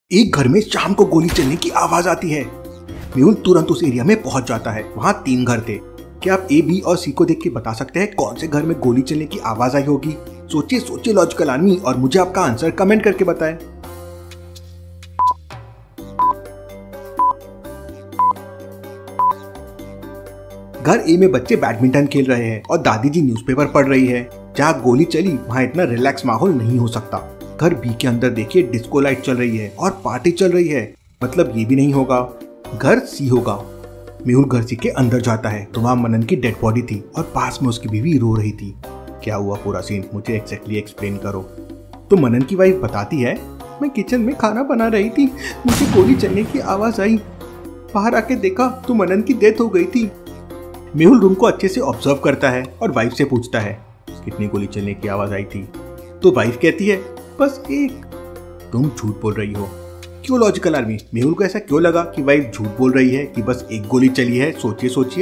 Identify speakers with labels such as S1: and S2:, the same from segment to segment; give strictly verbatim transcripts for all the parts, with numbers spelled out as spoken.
S1: एक घर में शाम को गोली चलने की आवाज आती है। मेहुल तुरंत उस एरिया में पहुंच जाता है। वहां तीन घर थे। क्या आप ए, बी और सी को देख के बता सकते हैं कौन से घर में गोली चलने की आवाज आई होगी? सोचिए सोचिए लॉजिकल आदमी, और मुझे आपका आंसर कमेंट करके बताएं। घर ए में बच्चे बैडमिंटन खेल रहे हैं और दादी जी न्यूज़पेपर पढ़ रही है। जहाँ गोली चली वहाँ इतना रिलैक्स माहौल नहीं हो सकता। घर बी के अंदर देखिए डिस्को लाइट चल रही है और पार्टी चल रही है, मतलब ये भी नहीं होगा। घर सी होगा। मेहुल घर सी के अंदर जाता है तो वहाँ मनन की डेड बॉडी थी और पास में उसकी बीवी रो रही थी। क्या हुआ पूरा सीन मुझे एक्जैक्टली एक्सप्लेन करो। तो मनन की वाइफ बताती है, मैं किचन में खाना बना रही थी, मुझे गोली चलने की आवाज आई, बाहर आके देखा तो मनन की डेथ हो गई थी। मेहुल रूम को अच्छे से ऑब्जर्व करता है और वाइफ से पूछता है कितनी गोली चलने की आवाज आई थी। तो वाइफ कहती है बस एक। तुम झूठ बोल रही हो। क्यों लॉजिकल आर्मी? मेहुल को ऐसा क्यों लगा कि वाइफ झूठ बोल रही है कि बस एक गोली चली है? सोचिए सोचिए।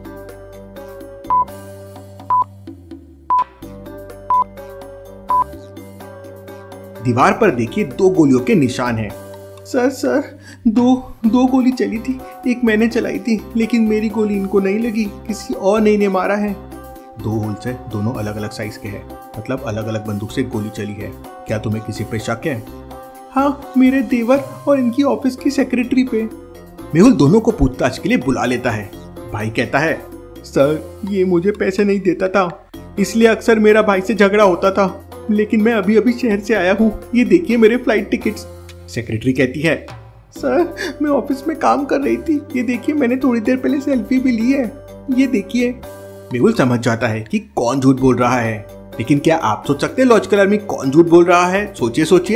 S1: दीवार पर देखिए दो गोलियों के निशान हैं। सर सर दो दो गोली चली थी, एक मैंने चलाई थी लेकिन मेरी गोली इनको नहीं लगी, किसी और ने इन्हें मारा है। दो होल्स है, दोनों अलग अलग साइज के हैं, मतलब अलग अलग बंदूक से गोली चली है। क्या तुम्हें किसी पे शक है? हाँ, मेरे देवर और इनकी ऑफिस की सेक्रेटरी पे। मेहुल दोनों को पूछताछ के लिए बुला लेता है। भाई कहता है सर ये मुझे पैसे नहीं देता था, इसलिए अक्सर मेरा भाई से झगड़ा होता था, लेकिन मैं अभी अभी शहर से आया हूँ, ये देखिए मेरे फ्लाइट टिकट्स। सेक्रेटरी कहती है सर मैं ऑफिस में काम कर रही थी, ये देखिए मैंने थोड़ी देर पहले सेल्फी भी ली है, ये देखिए। मेहुल समझ जाता है कि कौन झूठ बोल रहा है, लेकिन क्या आप सोच सकते हैं लॉजिकल आदमी कौन झूठ बोल रहा है? सोचिए सोचिए।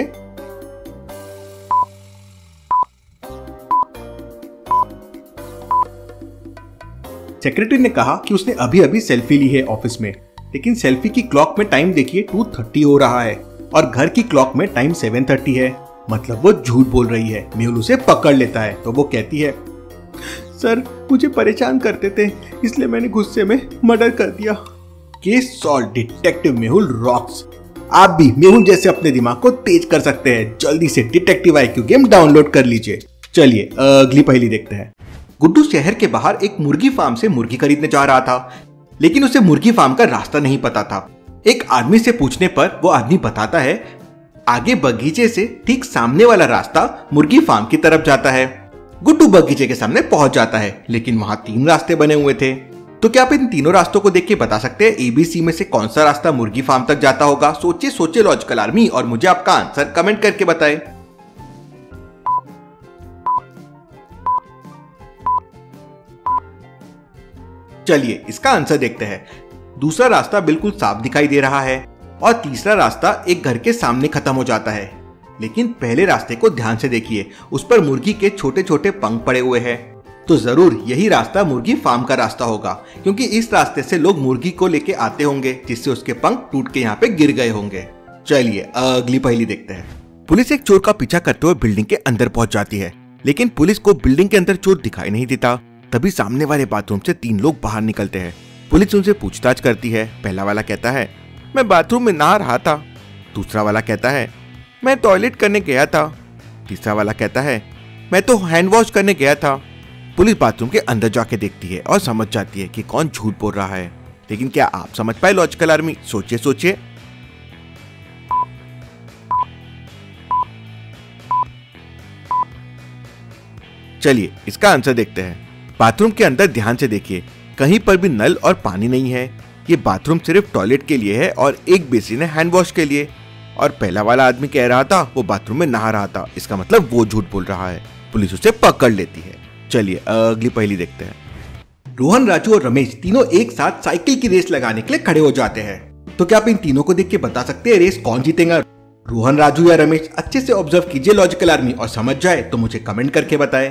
S1: सेक्रेटरी ने कहा कि उसने अभी अभी सेल्फी ली है ऑफिस में, लेकिन सेल्फी की क्लॉक में टाइम देखिए टू थर्टी हो रहा है और घर की क्लॉक में टाइम सेवन थर्टी है, मतलब वो झूठ बोल रही है। मेहुल उसे पकड़ लेता है तो वो कहती है सर मुझे परेशान करते थे, इसलिए मैंने गुस्से में मर्डर कर दिया। Case solve, detective Mehul rocks. आप भी मेहुल जैसे अपने दिमाग को तेज कर सकते हैं। जल्दी से डिटेक्टिव आईक्यू गेम डाउनलोड कर लीजिए। चलिए अगली पहेली देखते हैं। गुड्डू शहर के बाहर एक मुर्गी फार्म से मुर्गी खरीदने जा रहा था, लेकिन उसे मुर्गी फार्म का रास्ता नहीं पता था। एक आदमी से पूछने पर वो आदमी बताता है आगे बगीचे से ठीक सामने वाला रास्ता मुर्गी फार्म की तरफ जाता है। गुड्डू बगीचे के सामने पहुंच जाता है, लेकिन वहां तीन रास्ते बने हुए थे। तो क्या आप इन तीनों रास्तों को देख के बता सकते हैं एबीसी में से कौन सा रास्ता मुर्गी फार्म तक जाता होगा? सोचिए सोचिए लॉजिकल आर्मी, और मुझे आपका आंसर कमेंट करके बताएं। चलिए इसका आंसर देखते हैं। दूसरा रास्ता बिल्कुल साफ दिखाई दे रहा है और तीसरा रास्ता एक घर के सामने खत्म हो जाता है, लेकिन पहले रास्ते को ध्यान से देखिए, उस पर मुर्गी के छोटे छोटे पंख पड़े हुए हैं। तो जरूर यही रास्ता मुर्गी फार्म का रास्ता होगा, क्योंकि इस रास्ते से लोग मुर्गी को लेके आते होंगे, जिससे उसके पंख टूट के यहाँ पे गिर गए होंगे। चलिए अगली पहेली देखते हैं। पुलिस एक चोर का पीछा करते हुए बिल्डिंग के अंदर पहुंच जाती है, लेकिन पुलिस को बिल्डिंग के अंदर चोर दिखाई नहीं देता। तभी सामने वाले बाथरूम से तीन लोग बाहर निकलते हैं। पुलिस उनसे पूछताछ करती है। पहला वाला कहता है मैं बाथरूम में नहा रहा था। दूसरा वाला कहता है मैं टॉयलेट करने गया था। तीसरा वाला कहता है मैं तो हैंड वॉश करने गया था। पुलिस बाथरूम के अंदर जाके देखती है और समझ जाती है कि कौन झूठ बोल रहा है, लेकिन क्या आप समझ पाए लॉजिकल आर्मी? सोचिए सोचिए। चलिए इसका आंसर देखते हैं। बाथरूम के अंदर ध्यान से देखिए, कहीं पर भी नल और पानी नहीं है। ये बाथरूम सिर्फ टॉयलेट के लिए है और एक बेसिन है हैंड वॉश के लिए। और पहला वाला आदमी कह रहा था वो बाथरूम में नहा रहा था, इसका मतलब वो झूठ बोल रहा है। पुलिस उसे पकड़ लेती है। चलिए अगली पहेली देखते हैं। रोहन, राजू और रमेश तीनों एक साथ साइकिल की रेस लगाने के लिए खड़े हो जाते हैं। तो क्या आप इन तीनों को देख के बता सकते हैं रेस कौन जीतेगा? रोहन, राजू या रमेश? अच्छे से ऑब्जर्व कीजिए लॉजिकल आर्मी, और समझ जाए तो मुझे कमेंट करके बताएं।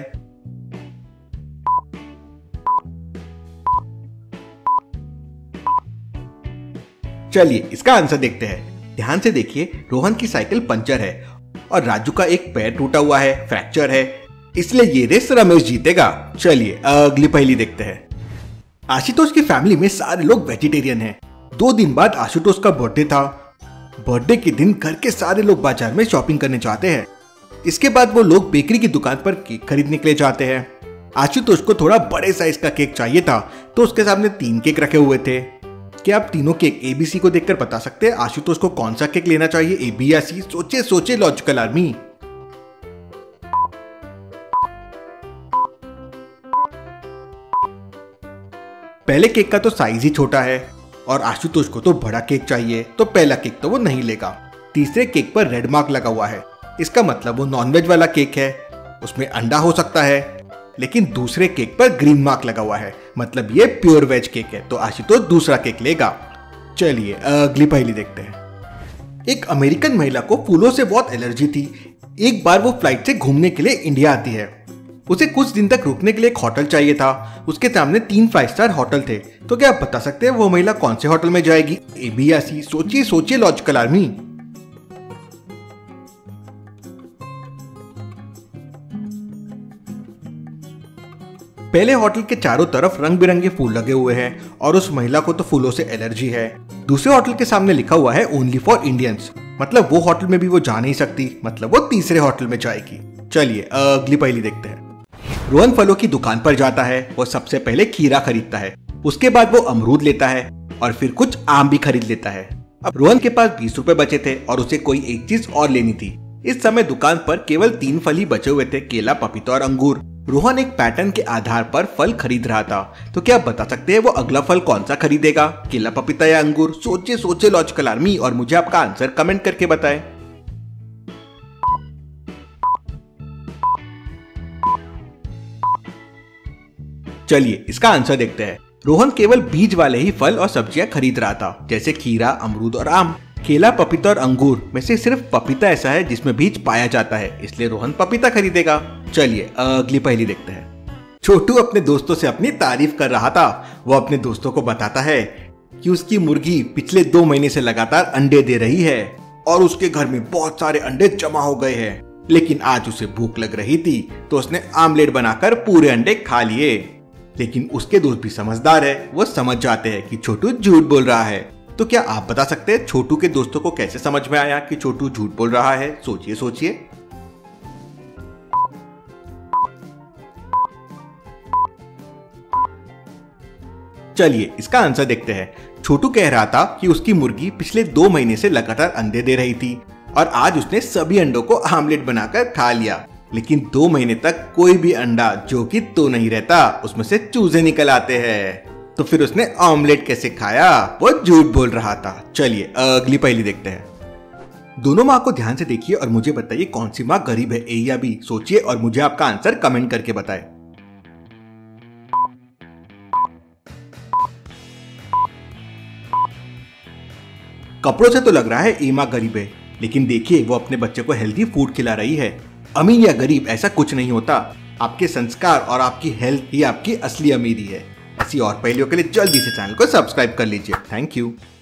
S1: चलिए इसका आंसर देखते हैं। ध्यान से देखिए, रोहन की साइकिल पंचर है और राजू का एक पैर टूटा हुआ है, फ्रैक्चर है, इसलिए ये रेस रमेश जीतेगा। चलिए अगली पहेली देखते हैं। आशुतोष की फैमिली में सारे लोग वेजिटेरियन हैं। दो दिन बाद आशुतोष का बर्थडे था। बर्थडे के दिन घर के सारे लोग बाजार में शॉपिंग करने जाते हैं। इसके बाद वो लोग बेकरी की दुकान पर केक खरीदने के लिए जाते हैं। आशुतोष को थोड़ा बड़े साइज का केक चाहिए था तो उसके सामने तीन केक रखे हुए थे। क्या आप तीनों केक ए बी सी को देखकर बता सकते हैं आशुतोष को कौन सा केक लेना चाहिए, ए बी या सी? सोचे सोचे लॉजिकल आर्मी। पहले केक का तो साइज ही छोटा है और आशुतोष को तो बड़ा केक चाहिए, तो पहला केक तो वो नहीं लेगा। तीसरे केक पर रेड मार्क लगा हुआ है, इसका मतलब वो नॉनवेज वाला केक है, उसमें अंडा हो सकता है। लेकिन दूसरे केक पर ग्रीन मार्क लगा हुआ है, मतलब ये प्योर वेज केक है, तो आशुतोष दूसरा केक लेगा। चलिए अगली पहेली देखते हैं। एक अमेरिकन महिला को फूलों से बहुत एलर्जी थी। एक बार वो फ्लाइट से घूमने के लिए इंडिया आती है। उसे कुछ दिन तक रुकने के लिए एक होटल चाहिए था। उसके सामने तीन फाइव स्टार होटल थे, तो क्या आप बता सकते हैं वो महिला कौन से होटल में जाएगी, ए बी या सी? सोचिए सोचिए लॉजिकल आर्मी। पहले होटल के चारों तरफ रंग बिरंगे फूल लगे हुए हैं और उस महिला को तो फूलों से एलर्जी है। दूसरे होटल के सामने लिखा हुआ है ओनली फॉर इंडियंस, मतलब वो होटल में भी वो जा नहीं सकती, मतलब वो तीसरे होटल में जाएगी। चलिए अगली पहेली देखते हैं। रोहन फलों की दुकान पर जाता है। वो सबसे पहले खीरा खरीदता है, उसके बाद वो अमरूद लेता है और फिर कुछ आम भी खरीद लेता है। अब रोहन के पास बीस रुपए बचे थे और उसे कोई एक चीज और लेनी थी। इस समय दुकान पर केवल तीन फल ही बचे हुए थे, केला, पपीता और अंगूर। रोहन एक पैटर्न के आधार पर फल खरीद रहा था, तो क्या आप बता सकते हैं वो अगला फल कौन सा खरीदेगा, केला, पपीता या अंगूर? सोचे सोचे लॉजिकल आर्मी और मुझे आपका आंसर कमेंट करके बताएं। चलिए इसका आंसर देखते हैं। रोहन केवल बीज वाले ही फल और सब्जियां खरीद रहा था, जैसे खीरा, अमरूद और आम। केला, पपीता और अंगूर में से सिर्फ पपीता ऐसा है जिसमें बीज पाया जाता है, इसलिए रोहन पपीता खरीदेगा। चलिए अगली पहेली देखते हैं। छोटू अपने दोस्तों से अपनी तारीफ कर रहा था। वो अपने दोस्तों को बताता है कि उसकी मुर्गी पिछले दो महीने से लगातार अंडे दे रही है और उसके घर में बहुत सारे अंडे जमा हो गए हैं। लेकिन आज उसे भूख लग रही थी तो उसने आमलेट बनाकर पूरे अंडे खा लिए। लेकिन उसके दोस्त भी समझदार है, वो समझ जाते हैं कि छोटू झूठ बोल रहा है। तो क्या आप बता सकते हैं छोटू के दोस्तों को कैसे समझ में आया कि छोटू झूठ बोल रहा है? सोचिए सोचिए। चलिए इसका आंसर देखते हैं। छोटू कह रहा था कि उसकी मुर्गी पिछले दो महीने से लगातार अंडे दे रही थी और आज उसने सभी अंडों को आमलेट बनाकर खा लिया। लेकिन दो महीने तक कोई भी अंडा जो कि तो नहीं रहता, उसमें से चूजे निकल आते हैं। तो फिर उसने ऑमलेट कैसे खाया? वो झूठ बोल रहा था। चलिए अगली पहेली देखते हैं। दोनों माँ को ध्यान से देखिए और मुझे बताइए कौन सी माँ गरीब है, ए या बी? सोचिए और मुझे आपका आंसर कमेंट करके बताएं। कपड़ों से तो लग रहा है ए माँ गरीब है, लेकिन देखिए वो अपने बच्चे को हेल्दी फूड खिला रही है। अमीर या गरीब ऐसा कुछ नहीं होता, आपके संस्कार और आपकी हेल्थ ही आपकी असली अमीरी है। ऐसी और पहेलियों के लिए जल्दी से चैनल को सब्सक्राइब कर लीजिए। Thank you.